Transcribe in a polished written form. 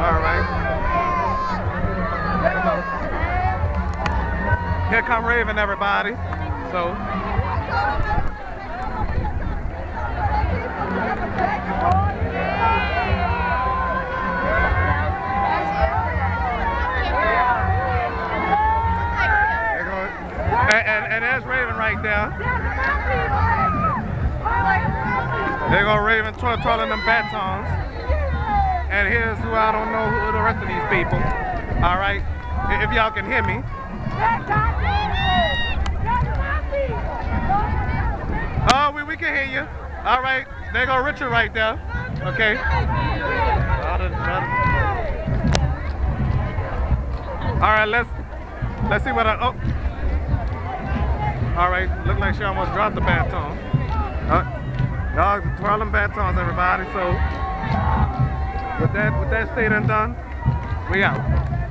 All right. Here come Raven, everybody. So. And there's Raven right there. There go Raven twirling them batons. And here's who I don't know who the rest of these people. All right, if y'all can hear me. Oh, we can hear you. All right, there go Richard right there. Okay. All right, let's see what I. Oh. All right, look like she almost dropped the baton. Y'all twirling batons, everybody. So with that statement done, we out.